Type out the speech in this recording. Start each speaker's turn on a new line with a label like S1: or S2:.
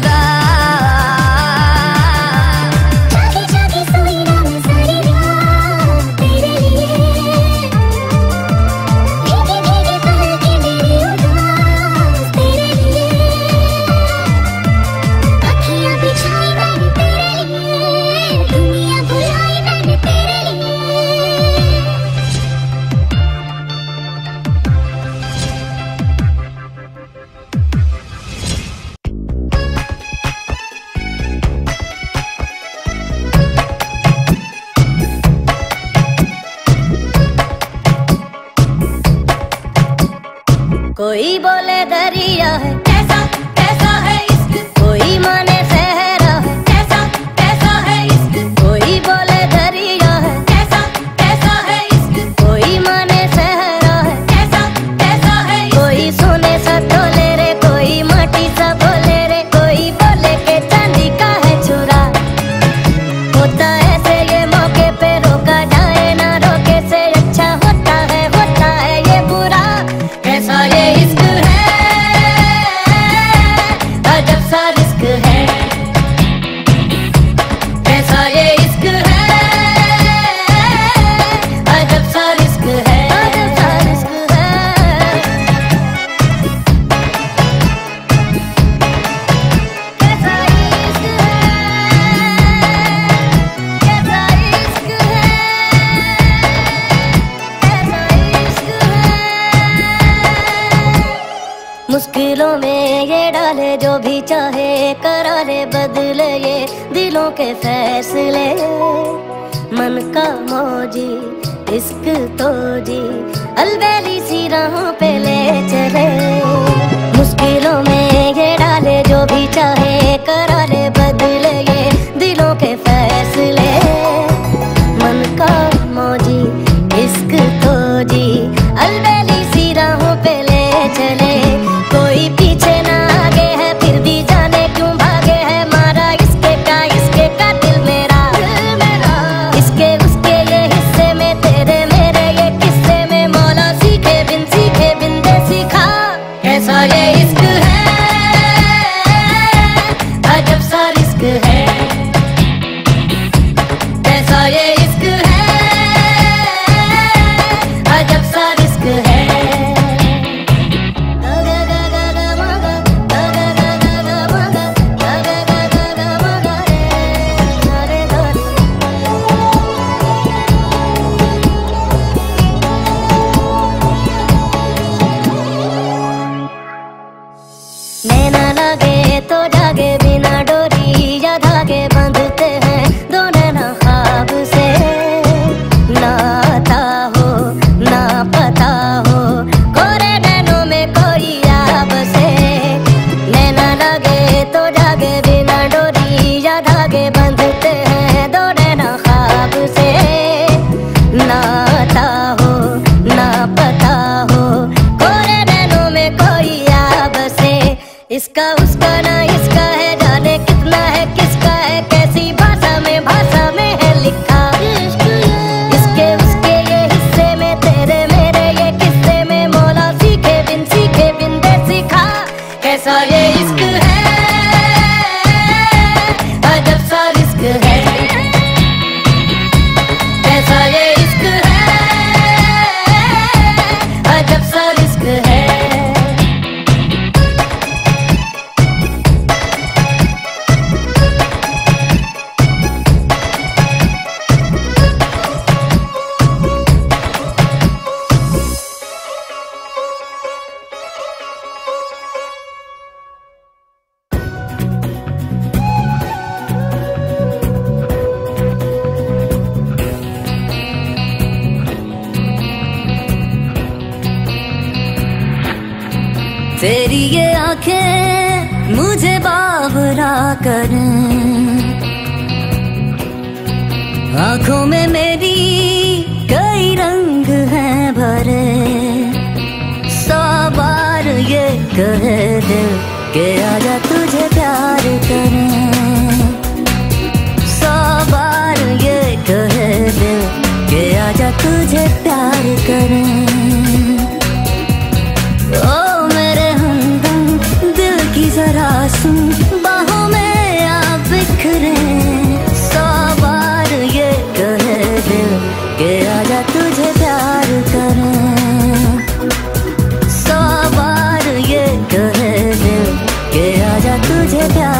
S1: जुदा।
S2: जागे जागे सोई रात सारी रात तेरे लिए, भीगे भीगे पलके मेरे उदास तेरे लिए, अखियां बिछाई मैंने तेरे लिए, दुनिया बुलाई मैंने तेरे लिए।
S1: कोई बोले दरिया है कैसा कैसा है इश्क, कोई माने सहरा है कैसा कैसा है इश्क, कोई बोले दरिया है कैसा कैसा है इश्क, कोई माने सहरा है कैसा कैसा है इश्क। कोई सोने सा तोले रे, कोई माटी सा बोले रे, कोई बोले के चांदी का है चूरा। होता ऐसे ये मौके पे रोका जाए ना, रोके से अच्छा होता है ये बुरा। कैसा ये इश्क है, अजब सा रिस्क है, कैसा ये इश्क है, अजब सा रिस्क है, अजब सा रिस्क है। कैसा इश्क है, कैसा इश्क है। मुश्किलों में ये डाले जो भी चाहे, करा ले बदले ये दिलों के फैसले। मन का मौजी इश्क तो जी अलबेली सी राहों पे ले चले। मुश्किलों में ये डाले जो भी चाहे, करा ले बदले ये दिलों के फैसले। मन का मौजी इश्क तो जी अलबेली सी राहों पे ले चले। कोई पीछे ना आगे है फिर भी जाने क्यों भागे है, मारा इसके का दिल मेरा, इसके उसके ये हिस्से में, तेरे मेरे ये किस्से में, मौला सीखे बिन दे सीखा। कैसा ये इश्क है, अजब सा रिस्क है, कैसा ये इश्क है, अजब सा रिस्क है। नैना लागे तो जागे बिना डोरी या धागे बंधते हैं दो नैना ख्वाब से। ना आता हो ना पता हो गोरे नैनों में कोई याब से। नैना लागे तो जागे बिना डोरी या धागे बंधते हैं दो नैना ख्वाब से। ना आता हो ना पता हो गोरे नैनों में कोई याब से। इसका उसका ना इसका है, जाने कितना है किसका है, कैसी भाषा में है लिखा। इसके उसके ये हिस्से में, तेरे मेरे ये किस्से में, मौला सीखे बिन दे सीखा। कैसा ये इश्क है, अजब सा रिस्क है, कैसा ये इश्क है, अजब सा रिस्क है। तेरी ये आंखें मुझे बावरा करें, आंखों में मेरी कई रंग हैं भरे। 100 बार ये कहे दिल के आजा तुझे प्यार करें, 100 बार ये कहे दिल के आजा तुझे प्यार करें। ओ मेरे हमदम दिल की जरा सुन, बाहों तुझे प्यार